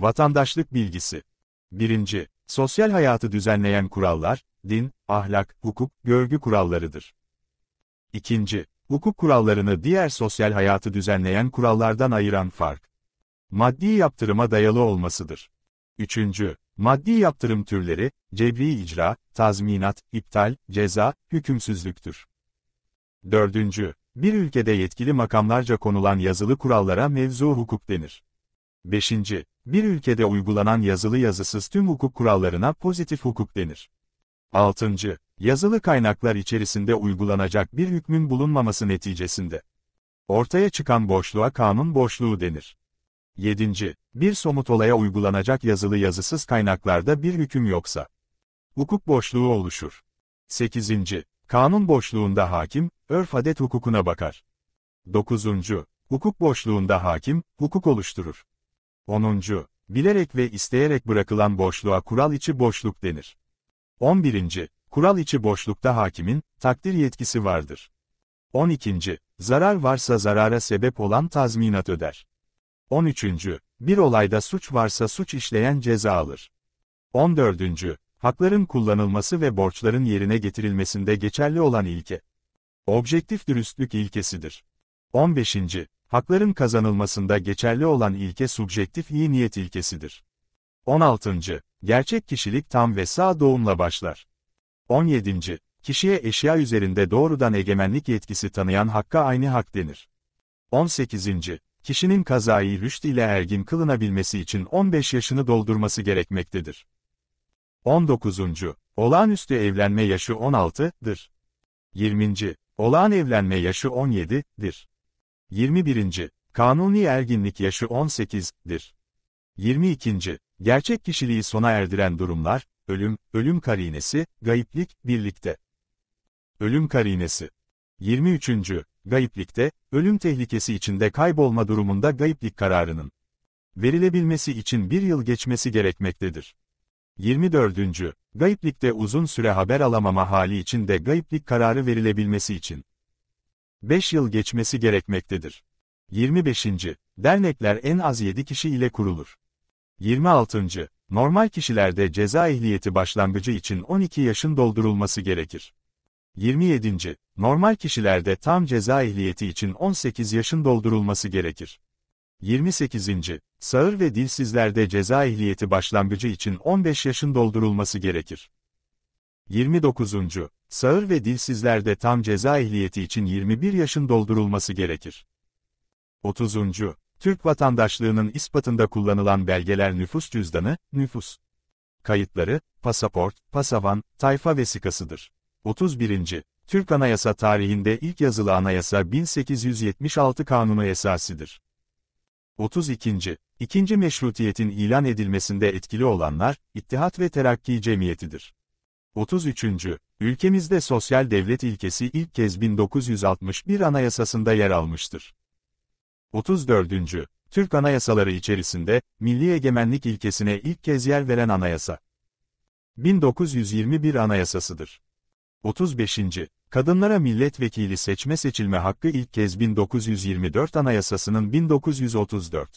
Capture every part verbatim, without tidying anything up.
Vatandaşlık bilgisi. birinci. Sosyal hayatı düzenleyen kurallar, din, ahlak, hukuk, görgü kurallarıdır. İkinci. Hukuk kurallarını diğer sosyal hayatı düzenleyen kurallardan ayıran fark, maddi yaptırıma dayalı olmasıdır. Üçüncü. Maddi yaptırım türleri, cebri icra, tazminat, iptal, ceza, hükümsüzlüktür. Dördüncü. Bir ülkede yetkili makamlarca konulan yazılı kurallara mevzu hukuk denir. Beşinci. Bir ülkede uygulanan yazılı yazısız tüm hukuk kurallarına pozitif hukuk denir. Altıncı. Yazılı kaynaklar içerisinde uygulanacak bir hükmün bulunmaması neticesinde ortaya çıkan boşluğa kanun boşluğu denir. Yedinci. Bir somut olaya uygulanacak yazılı yazısız kaynaklarda bir hüküm yoksa hukuk boşluğu oluşur. Sekizinci. Kanun boşluğunda hakim, örf adet hukukuna bakar. Dokuzuncu. Hukuk boşluğunda hakim, hukuk oluşturur. Onuncu. Bilerek ve isteyerek bırakılan boşluğa kural içi boşluk denir. On birinci. Kural içi boşlukta hakimin, takdir yetkisi vardır. On ikinci. Zarar varsa zarara sebep olan tazminat öder. On üçüncü. Bir olayda suç varsa suç işleyen ceza alır. On dördüncü. Hakların kullanılması ve borçların yerine getirilmesinde geçerli olan ilke, objektif dürüstlük ilkesidir. On beşinci. Hakların kazanılmasında geçerli olan ilke subjektif iyi niyet ilkesidir. On altıncı. Gerçek kişilik tam ve sağ doğumla başlar. On yedinci. Kişiye eşya üzerinde doğrudan egemenlik yetkisi tanıyan hakka aynı hak denir. On sekizinci. Kişinin kazayı rüşt ile ergin kılınabilmesi için on beş yaşını doldurması gerekmektedir. On dokuzuncu. Olağanüstü evlenme yaşı on altı'dır. Yirminci. Olağan evlenme yaşı on yedi'dir. Yirmi birinci. Kanuni erginlik yaşı on sekiz'dir. Yirmi ikinci. Gerçek kişiliği sona erdiren durumlar, ölüm, ölüm karinesi, gayiplik, birlikte. Ölüm karinesi. Yirmi üçüncü. Gayiplikte, ölüm tehlikesi içinde kaybolma durumunda gayiplik kararının verilebilmesi için bir yıl geçmesi gerekmektedir. Yirmi dördüncü. Gayiplikte uzun süre haber alamama hali için de gayiplik kararı verilebilmesi için beş yıl geçmesi gerekmektedir. Yirmi beşinci. Dernekler en az yedi kişi ile kurulur. Yirmi altıncı. Normal kişilerde ceza ehliyeti başlangıcı için on iki yaşın doldurulması gerekir. Yirmi yedinci. Normal kişilerde tam ceza ehliyeti için on sekiz yaşın doldurulması gerekir. Yirmi sekizinci. Sağır ve dilsizlerde ceza ehliyeti başlangıcı için on beş yaşın doldurulması gerekir. Yirmi dokuzuncu. Sağır ve dilsizlerde tam ceza ehliyeti için yirmi bir yaşın doldurulması gerekir. Otuzuncu. Türk vatandaşlığının ispatında kullanılan belgeler nüfus cüzdanı, nüfus kayıtları, pasaport, pasavan, tayfa vesikasıdır. Otuz birinci. Türk Anayasa tarihinde ilk yazılı anayasa bin sekiz yüz yetmiş altı Kanunu esasıdır. Otuz ikinci. İkinci meşrutiyetin ilan edilmesinde etkili olanlar, İttihat ve Terakki Cemiyetidir. Otuz üçüncü. Ülkemizde sosyal devlet ilkesi ilk kez bin dokuz yüz altmış bir Anayasasında yer almıştır. Otuz dördüncü. Türk anayasaları içerisinde, milli egemenlik ilkesine ilk kez yer veren anayasa, bin dokuz yüz yirmi bir Anayasasıdır. Otuz beşinci. Kadınlara milletvekili seçme seçilme hakkı ilk kez bin dokuz yüz yirmi dört Anayasasının bin dokuz yüz otuz dört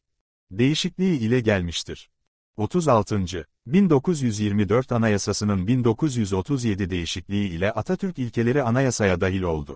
değişikliği ile gelmiştir. Otuz altıncı. bin dokuz yüz yirmi dört Anayasasının bin dokuz yüz otuz yedi değişikliği ile Atatürk ilkeleri anayasaya dahil oldu.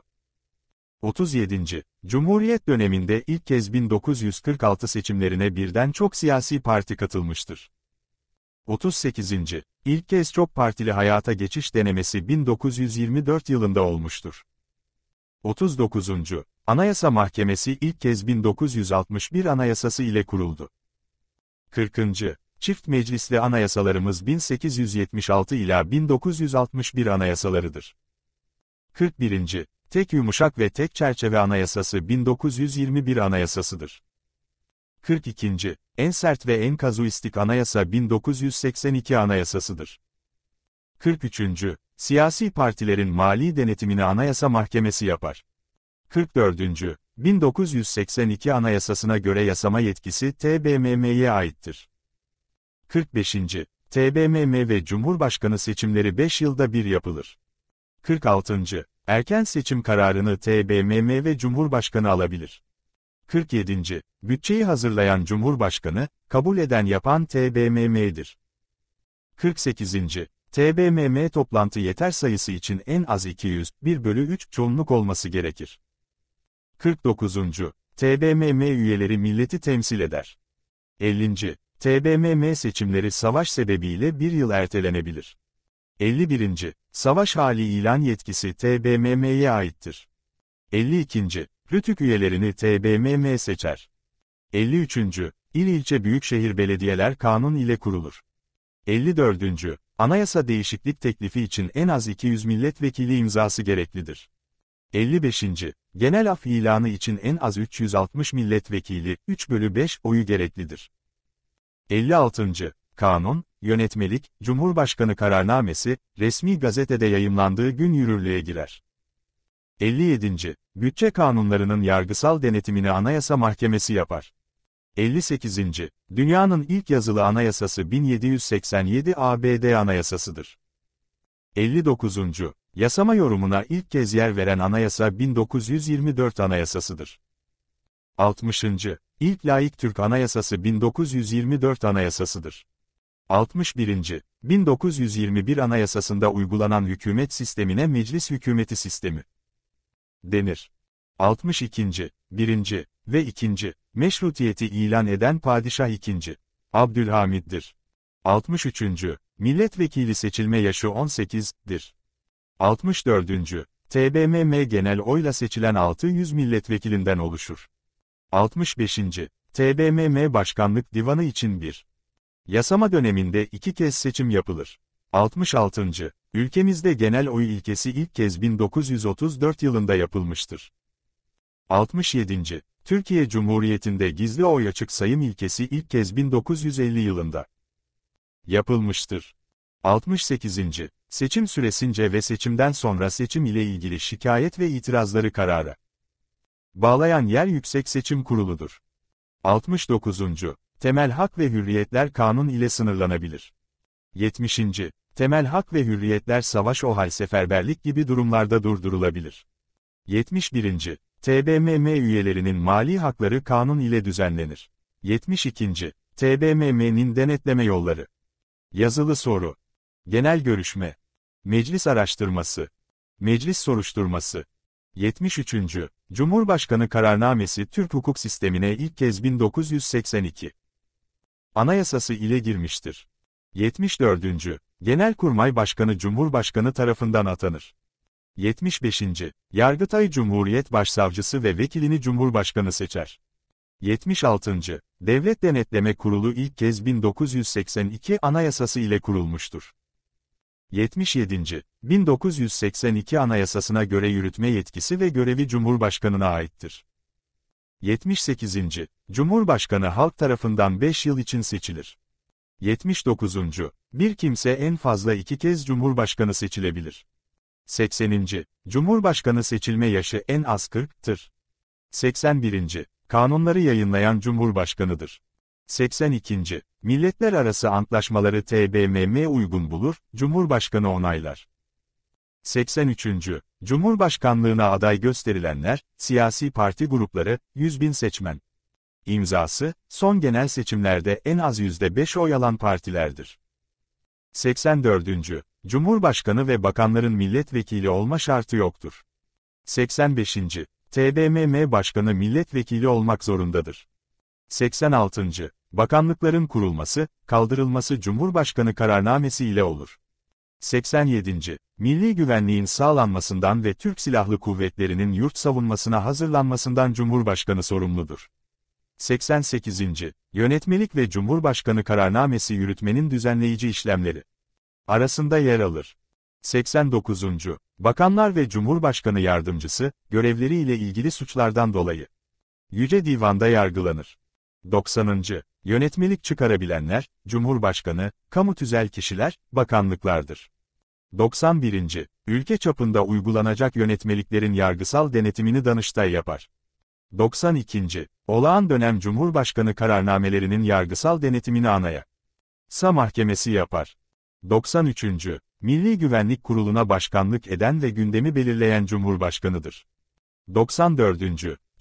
Otuz yedinci. Cumhuriyet döneminde ilk kez bin dokuz yüz kırk altı seçimlerine birden çok siyasi parti katılmıştır. Otuz sekizinci. İlk kez çok partili hayata geçiş denemesi bin dokuz yüz yirmi dört yılında olmuştur. Otuz dokuzuncu. Anayasa Mahkemesi ilk kez bin dokuz yüz altmış bir Anayasası ile kuruldu. kırkıncı. Çift meclisli anayasalarımız bin sekiz yüz yetmiş altı ila bin dokuz yüz altmış bir anayasalarıdır. kırk birinci. Tek yumuşak ve tek çerçeve anayasası bin dokuz yüz yirmi bir Anayasasıdır. kırk ikinci. En sert ve en kazuistik anayasa bin dokuz yüz seksen iki Anayasasıdır. kırk üçüncü. Siyasi partilerin mali denetimini Anayasa Mahkemesi yapar. kırk dördüncü. bin dokuz yüz seksen iki Anayasasına göre yasama yetkisi T B M M'ye aittir. kırk beşinci. T B M M ve Cumhurbaşkanı seçimleri beş yılda bir yapılır. kırk altıncı. Erken seçim kararını T B M M ve Cumhurbaşkanı alabilir. kırk yedinci Bütçeyi hazırlayan Cumhurbaşkanı, kabul eden yapan T B M M'dir. kırk sekizinci T B M M toplantı yeter sayısı için en az iki yüz bir bölü üç çoğunluk olması gerekir. kırk dokuzuncu T B M M üyeleri milleti temsil eder. ellinci T B M M seçimleri savaş sebebiyle bir yıl ertelenebilir. elli birinci Savaş hali ilan yetkisi T B M M'ye aittir. elli ikinci Rütük üyelerini T B M M seçer. elli üçüncü İl ilçe büyükşehir belediyeler kanun ile kurulur. elli dördüncü Anayasa değişiklik teklifi için en az iki yüz milletvekili imzası gereklidir. elli beşinci Genel af ilanı için en az üç yüz altmış milletvekili, üç bölü beş oyu gereklidir. elli altıncı Kanun, yönetmelik, Cumhurbaşkanı kararnamesi, resmi gazetede yayımlandığı gün yürürlüğe girer. elli yedinci Bütçe kanunlarının yargısal denetimini Anayasa Mahkemesi yapar. elli sekizinci Dünyanın ilk yazılı anayasası bin yedi yüz seksen yedi A B D Anayasasıdır. elli dokuzuncu Yasama yorumuna ilk kez yer veren anayasa bin dokuz yüz yirmi dört Anayasasıdır. altmışıncı İlk laik Türk Anayasası bin dokuz yüz yirmi dört Anayasasıdır. altmış birinci bin dokuz yüz yirmi bir Anayasasında uygulanan hükümet sistemine meclis hükümeti sistemi denir. altmış ikinci birinci ve ikinci Meşrutiyeti ilan eden Padişah ikinci Abdülhamid'dir. altmış üçüncü Milletvekili seçilme yaşı on sekiz'dir. altmış dördüncü T B M M genel oyla seçilen altı yüz milletvekilinden oluşur. altmış beşinci T B M M Başkanlık Divanı için bir Yasama döneminde iki kez seçim yapılır. altmış altıncı Ülkemizde genel oy ilkesi ilk kez bin dokuz yüz otuz dört yılında yapılmıştır. altmış yedinci Türkiye Cumhuriyeti'nde gizli oy açık sayım ilkesi ilk kez bin dokuz yüz elli yılında yapılmıştır. altmış sekizinci Seçim süresince ve seçimden sonra seçim ile ilgili şikayet ve itirazları karara bağlayan yer Yüksek Seçim Kurulu'dur. altmış dokuzuncu Temel hak ve hürriyetler kanun ile sınırlanabilir. yetmişinci Temel hak ve hürriyetler savaş ohal seferberlik gibi durumlarda durdurulabilir. yetmiş birinci T B M M üyelerinin mali hakları kanun ile düzenlenir. yetmiş ikinci T B M M'nin denetleme yolları. Yazılı soru. Genel görüşme. Meclis araştırması. Meclis soruşturması. yetmiş üçüncü Cumhurbaşkanı kararnamesi Türk hukuk sistemine ilk kez bin dokuz yüz seksen iki Anayasası ile girmiştir. yetmiş dördüncü Genelkurmay Başkanı Cumhurbaşkanı tarafından atanır. yetmiş beşinci Yargıtay Cumhuriyet Başsavcısı ve vekilini Cumhurbaşkanı seçer. yetmiş altıncı Devlet Denetleme Kurulu ilk kez bin dokuz yüz seksen iki Anayasası ile kurulmuştur. yetmiş yedinci bin dokuz yüz seksen iki Anayasasına göre yürütme yetkisi ve görevi Cumhurbaşkanına aittir. yetmiş sekizinci Cumhurbaşkanı halk tarafından beş yıl için seçilir. yetmiş dokuzuncu Bir kimse en fazla iki kez Cumhurbaşkanı seçilebilir. sekseninci Cumhurbaşkanı seçilme yaşı en az kırk'tır. seksen birinci Kanunları yayınlayan Cumhurbaşkanıdır. seksen ikinci Milletler arası antlaşmaları T B M M uygun bulur, Cumhurbaşkanı onaylar. seksen üçüncü Cumhurbaşkanlığına aday gösterilenler, siyasi parti grupları, yüz bin seçmen. İmzası, son genel seçimlerde en az yüzde beş oy alan partilerdir. seksen dördüncü Cumhurbaşkanı ve bakanların milletvekili olma şartı yoktur. seksen beşinci T B M M Başkanı milletvekili olmak zorundadır. seksen altıncı Bakanlıkların kurulması, kaldırılması Cumhurbaşkanı kararnamesi ile olur. seksen yedinci Milli güvenliğin sağlanmasından ve Türk Silahlı Kuvvetleri'nin yurt savunmasına hazırlanmasından Cumhurbaşkanı sorumludur. seksen sekizinci Yönetmelik ve Cumhurbaşkanı kararnamesi yürütmenin düzenleyici işlemleri arasında yer alır. seksen dokuzuncu Bakanlar ve Cumhurbaşkanı Yardımcısı, görevleri ile ilgili suçlardan dolayı Yüce Divan'da yargılanır. doksanıncı Yönetmelik çıkarabilenler, Cumhurbaşkanı, kamu tüzel kişiler, bakanlıklardır. doksan birinci Ülke çapında uygulanacak yönetmeliklerin yargısal denetimini Danıştay yapar. doksan ikinci Olağan dönem Cumhurbaşkanı kararnamelerinin yargısal denetimini Anayasa Mahkemesi yapar. doksan üçüncü Milli Güvenlik Kurulu'na başkanlık eden ve gündemi belirleyen Cumhurbaşkanıdır. doksan dördüncü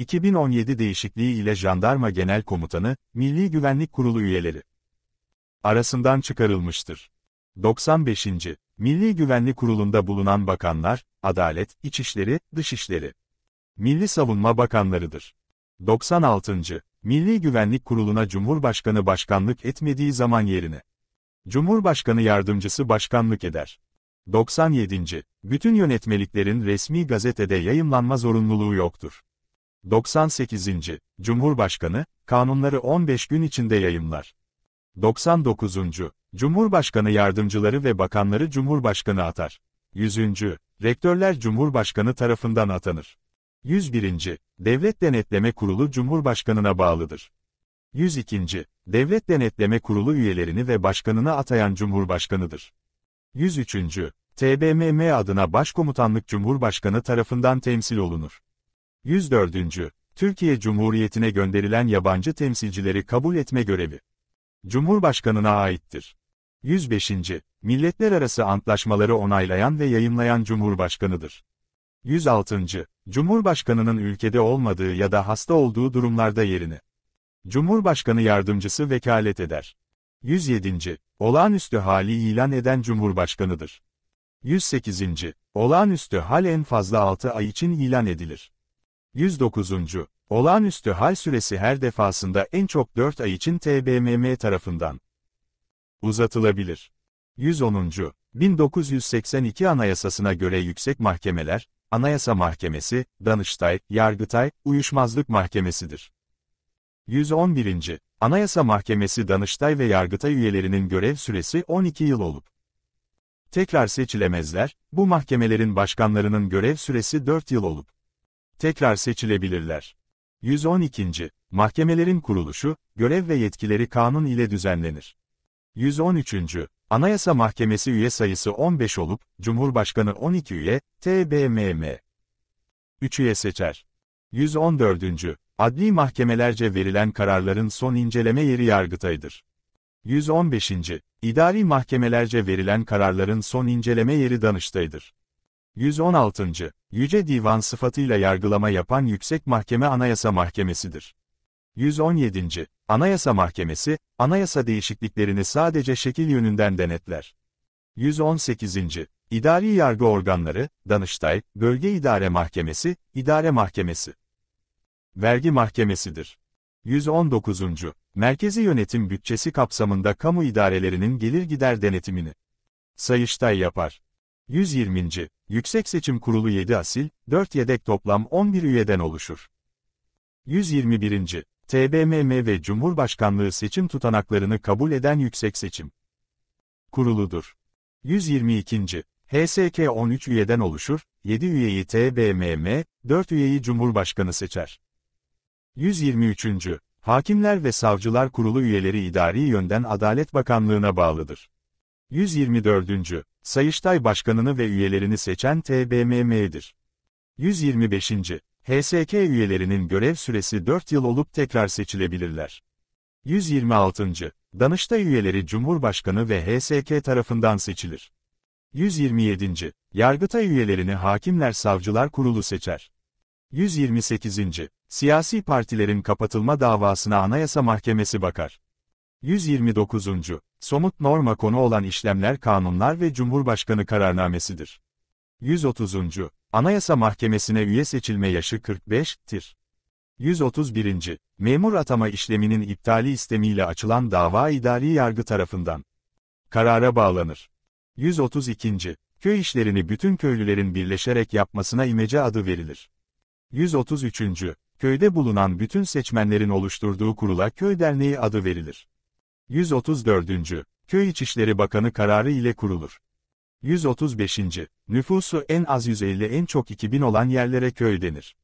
iki bin on yedi değişikliği ile Jandarma Genel Komutanı, Milli Güvenlik Kurulu üyeleri arasından çıkarılmıştır. doksan beşinci Milli Güvenlik Kurulu'nda bulunan bakanlar, Adalet, İçişleri, Dışişleri, Milli Savunma Bakanlarıdır. doksan altıncı Milli Güvenlik Kurulu'na Cumhurbaşkanı başkanlık etmediği zaman yerine Cumhurbaşkanı Yardımcısı başkanlık eder. doksan yedinci Bütün yönetmeliklerin resmi gazetede yayımlanma zorunluluğu yoktur. doksan sekizinci Cumhurbaşkanı, kanunları on beş gün içinde yayımlar. doksan dokuzuncu Cumhurbaşkanı yardımcıları ve bakanları Cumhurbaşkanı atar. yüzüncü Rektörler Cumhurbaşkanı tarafından atanır. yüz birinci Devlet Denetleme Kurulu Cumhurbaşkanına bağlıdır. yüz ikinci Devlet Denetleme Kurulu üyelerini ve başkanını atayan Cumhurbaşkanıdır. yüz üçüncü T B M M adına Başkomutanlık Cumhurbaşkanı tarafından temsil olunur. yüz dördüncü Türkiye Cumhuriyeti'ne gönderilen yabancı temsilcileri kabul etme görevi Cumhurbaşkanına aittir. yüz beşinci Milletler arası antlaşmaları onaylayan ve yayımlayan Cumhurbaşkanıdır. yüz altıncı Cumhurbaşkanının ülkede olmadığı ya da hasta olduğu durumlarda yerine Cumhurbaşkanı Yardımcısı vekalet eder. yüz yedinci Olağanüstü hali ilan eden Cumhurbaşkanıdır. yüz sekizinci Olağanüstü hal en fazla altı ay için ilan edilir. yüz dokuzuncu Olağanüstü hal süresi her defasında en çok dört ay için T B M M tarafından uzatılabilir. yüz onuncu bin dokuz yüz seksen iki Anayasasına göre yüksek mahkemeler, Anayasa Mahkemesi, Danıştay, Yargıtay, Uyuşmazlık Mahkemesidir. yüz on birinci Anayasa Mahkemesi Danıştay ve Yargıtay üyelerinin görev süresi on iki yıl olup tekrar seçilemezler, bu mahkemelerin başkanlarının görev süresi dört yıl olup tekrar seçilebilirler. yüz on ikinci Mahkemelerin kuruluşu, görev ve yetkileri kanun ile düzenlenir. yüz on üçüncü Anayasa Mahkemesi üye sayısı on beş olup, Cumhurbaşkanı on iki üye, T B M M üç üye seçer. yüz on dördüncü Adli mahkemelerce verilen kararların son inceleme yeri Yargıtay'dır. yüz on beşinci İdari mahkemelerce verilen kararların son inceleme yeri Danıştay'dır. yüz on altıncı Yüce Divan sıfatıyla yargılama yapan Yüksek Mahkeme Anayasa Mahkemesidir. yüz on yedinci Anayasa Mahkemesi, anayasa değişikliklerini sadece şekil yönünden denetler. yüz on sekizinci İdari yargı organları, Danıştay, Bölge İdare Mahkemesi, İdare Mahkemesi, Vergi Mahkemesidir. yüz on dokuzuncu Merkezi yönetim bütçesi kapsamında kamu idarelerinin gelir gider denetimini Sayıştay yapar. yüz yirminci Yüksek Seçim Kurulu yedi asil, dört yedek toplam on bir üyeden oluşur. yüz yirmi birinci T B M M ve Cumhurbaşkanlığı seçim tutanaklarını kabul eden Yüksek Seçim Kuruludur. yüz yirmi ikinci H S K on üç üyeden oluşur, yedi üyeyi T B M M, dört üyeyi Cumhurbaşkanı seçer. yüz yirmi üçüncü Hakimler ve Savcılar Kurulu üyeleri idari yönden Adalet Bakanlığı'na bağlıdır. yüz yirmi dördüncü Sayıştay Başkanını ve üyelerini seçen T B M M'dir. yüz yirmi beşinci H S K üyelerinin görev süresi dört yıl olup tekrar seçilebilirler. yüz yirmi altıncı Danıştay üyeleri Cumhurbaşkanı ve H S K tarafından seçilir. yüz yirmi yedinci Yargıtay üyelerini Hakimler Savcılar Kurulu seçer. yüz yirmi sekizinci Siyasi partilerin kapatılma davasına Anayasa Mahkemesi bakar. yüz yirmi dokuzuncu Somut norma konu olan işlemler kanunlar ve Cumhurbaşkanı kararnamesidir. yüz otuzuncu Anayasa Mahkemesi'ne üye seçilme yaşı kırk beş'tir. yüz otuz birinci Memur atama işleminin iptali istemiyle açılan dava idari yargı tarafından karara bağlanır. yüz otuz ikinci Köy işlerini bütün köylülerin birleşerek yapmasına imece adı verilir. yüz otuz üçüncü Köyde bulunan bütün seçmenlerin oluşturduğu kurula köy derneği adı verilir. yüz otuz dördüncü Köy İçişleri Bakanı kararı ile kurulur. yüz otuz beşinci Nüfusu en az yüz elli en çok iki bin olan yerlere köy denir.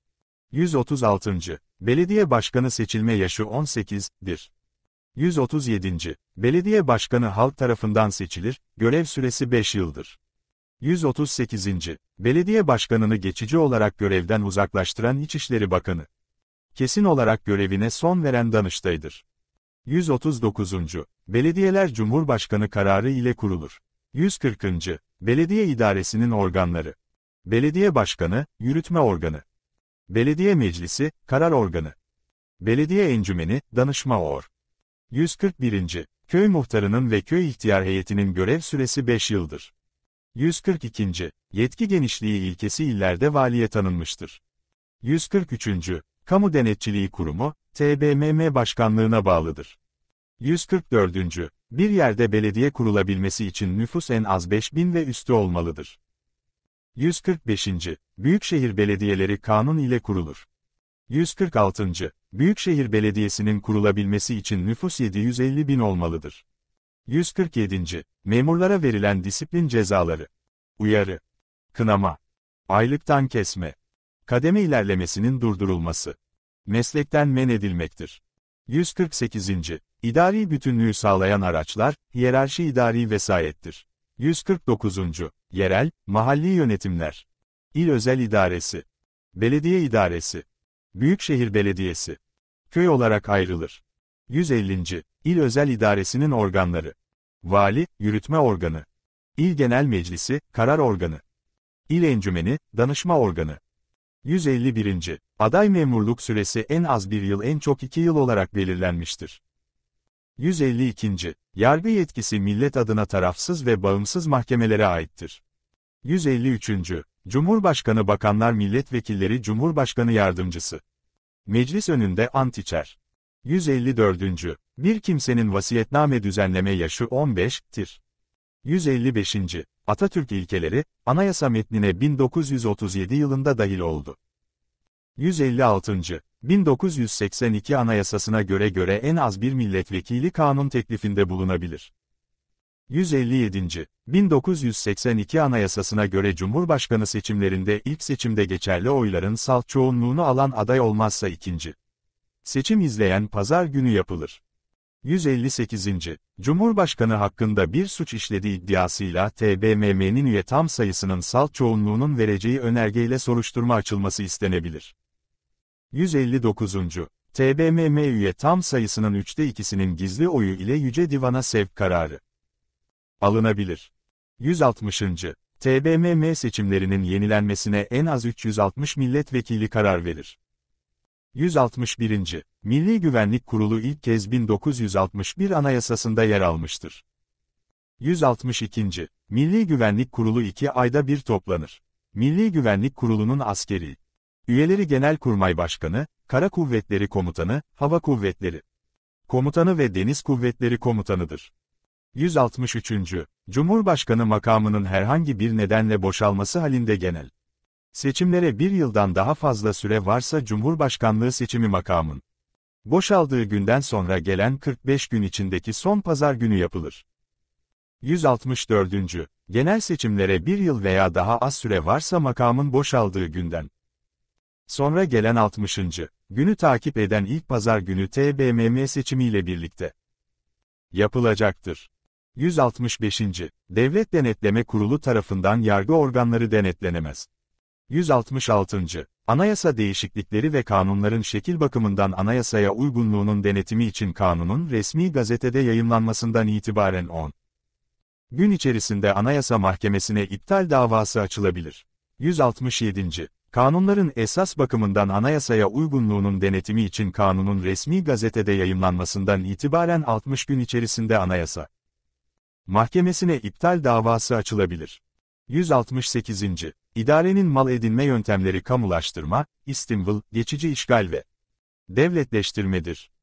yüz otuz altıncı Belediye Başkanı seçilme yaşı on sekiz'dir. yüz otuz yedinci Belediye Başkanı halk tarafından seçilir, görev süresi beş yıldır. yüz otuz sekizinci Belediye Başkanını geçici olarak görevden uzaklaştıran İçişleri Bakanı kesin olarak görevine son veren Danıştay'dır. yüz otuz dokuzuncu Belediyeler Cumhurbaşkanı kararı ile kurulur. yüz kırkıncı Belediye idaresinin organları. Belediye Başkanı, yürütme organı. Belediye meclisi, karar organı. Belediye encümeni, danışma or. yüz kırk birinci. Köy muhtarının ve köy ihtiyar heyetinin görev süresi beş yıldır. yüz kırk ikinci. Yetki genişliği ilkesi illerde valiye tanınmıştır. yüz kırk üçüncü. Kamu Denetçiliği Kurumu, T B M M Başkanlığına bağlıdır. yüz kırk dördüncü. Bir yerde belediye kurulabilmesi için nüfus en az beş bin ve üstü olmalıdır. yüz kırk beşinci. Büyükşehir belediyeleri kanun ile kurulur. yüz kırk altıncı. Büyükşehir Belediyesi'nin kurulabilmesi için nüfus yedi yüz elli bin olmalıdır. yüz kırk yedinci. Memurlara verilen disiplin cezaları. Uyarı. Kınama. Aylıktan kesme. Kademe ilerlemesinin durdurulması. Meslekten men edilmektir. yüz kırk sekizinci. İdari bütünlüğü sağlayan araçlar, hiyerarşi idari vesayettir. yüz kırk dokuzuncu. Yerel, mahalli yönetimler. İl özel idaresi. Belediye idaresi. Büyükşehir Belediyesi. Köy olarak ayrılır. yüz ellinci. İl özel idaresinin organları. Vali, yürütme organı. İl Genel Meclisi, karar organı. İl encümeni, danışma organı. yüz elli birinci. Aday memurluk süresi en az bir yıl en çok iki yıl olarak belirlenmiştir. yüz elli ikinci. Yargı yetkisi millet adına tarafsız ve bağımsız mahkemelere aittir. yüz elli üçüncü. Cumhurbaşkanı Bakanlar Milletvekilleri Cumhurbaşkanı Yardımcısı. Meclis önünde ant içer. yüz elli dördüncü. Bir kimsenin vasiyetname düzenleme yaşı on beş'tir. yüz elli beşinci. Atatürk ilkeleri, anayasa metnine bin dokuz yüz otuz yedi yılında dahil oldu. yüz elli altıncı. bin dokuz yüz seksen iki Anayasasına göre göre en az bir milletvekili kanun teklifinde bulunabilir. yüz elli yedinci. bin dokuz yüz seksen iki Anayasasına göre Cumhurbaşkanı seçimlerinde ilk seçimde geçerli oyların salt çoğunluğunu alan aday olmazsa ikinci seçim izleyen pazar günü yapılır. yüz elli sekizinci. Cumhurbaşkanı hakkında bir suç işlediği iddiasıyla T B M M'nin üye tam sayısının salt çoğunluğunun vereceği önergeyle soruşturma açılması istenebilir. yüz elli dokuzuncu. T B M M üye tam sayısının üçte ikisinin gizli oyu ile Yüce Divan'a sevk kararı alınabilir. yüz altmışıncı. T B M M seçimlerinin yenilenmesine en az üç yüz altmış milletvekili karar verir. yüz altmış birinci. Milli Güvenlik Kurulu ilk kez bin dokuz yüz altmış bir Anayasasında yer almıştır. yüz altmış ikinci. Milli Güvenlik Kurulu iki ayda bir toplanır. Milli Güvenlik Kurulu'nun askeri üyeleri Genelkurmay Başkanı, Kara Kuvvetleri Komutanı, Hava Kuvvetleri Komutanı ve Deniz Kuvvetleri Komutanıdır. yüz altmış üçüncü. Cumhurbaşkanı makamının herhangi bir nedenle boşalması halinde genel seçimlere bir yıldan daha fazla süre varsa Cumhurbaşkanlığı seçimi makamın boşaldığı günden sonra gelen kırk beş gün içindeki son pazar günü yapılır. yüz altmış dördüncü. Genel seçimlere bir yıl veya daha az süre varsa makamın boşaldığı günden sonra gelen altmışıncı. günü takip eden ilk pazar günü T B M M seçimiyle birlikte yapılacaktır. yüz altmış beşinci. Devlet Denetleme Kurulu tarafından yargı organları denetlenemez. yüz altmış altıncı. Anayasa değişiklikleri ve kanunların şekil bakımından anayasaya uygunluğunun denetimi için kanunun resmi gazetede yayımlanmasından itibaren on gün içerisinde Anayasa Mahkemesi'ne iptal davası açılabilir. yüz altmış yedinci. Kanunların esas bakımından anayasaya uygunluğunun denetimi için kanunun resmi gazetede yayımlanmasından itibaren altmış gün içerisinde Anayasa Mahkemesi'ne iptal davası açılabilir. yüz altmış sekizinci. İdarenin mal edinme yöntemleri kamulaştırma, istimval, geçici işgal ve devletleştirmedir.